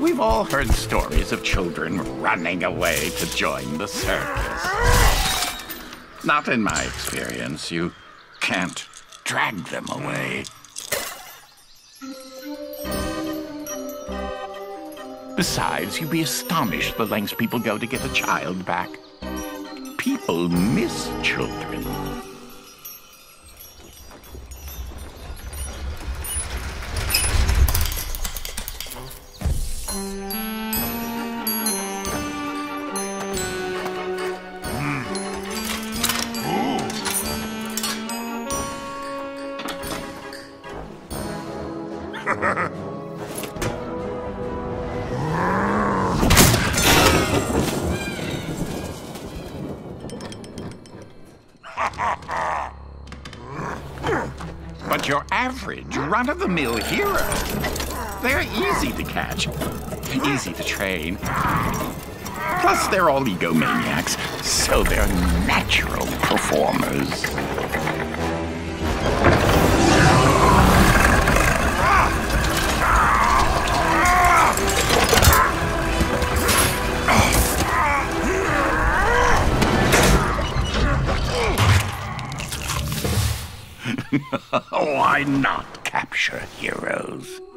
We've all heard stories of children running away to join the circus. Not in my experience. You can't drag them away. Besides, you'd be astonished the lengths people go to get a child back. People miss children. But your average run-of-the-mill hero, they're easy to catch, easy to train. Plus, they're all egomaniacs, so they're natural performers. Why not capture heroes?